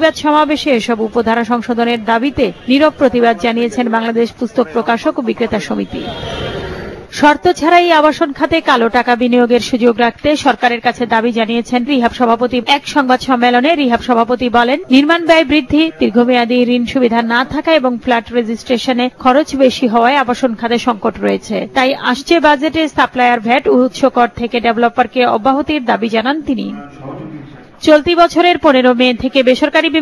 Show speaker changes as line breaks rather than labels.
সমাবেশে এসব উপধারা সংশোধনের দাবিতে নীরব প্রতিবাদ জানিয়েছেন বাংলাদেশ পুস্তক প্রকাশক ও বিক্রেতা সমিতি। শর্ত ছাড়াই আবাসন খাতে কালো টাকা বিনিয়োগের সুযোগ রাখতে সরকারের কাছে দাবি জানিয়েছেন রিহাব সভাপতি। এক সংবাদ সম্মেলনে রিহাব সভাপতি বলেন, নির্মাণ ব্যয় বৃদ্ধি, দীর্ঘমেয়াদী ঋণ সুবিধা না থাকা এবং ফ্ল্যাট রেজিস্ট্রেশনে খরচ বেশি হওয়ায় আবাসন খাতে সংকট রয়েছে। তাই আসছে বাজেটে সাপ্লায়ার ভ্যাট ও উৎস কর থেকে ডেভেলপারকে অব্যাহতির দাবি জানান তিনি। চলতি বছরের 15 মে থেকে বেসরকারি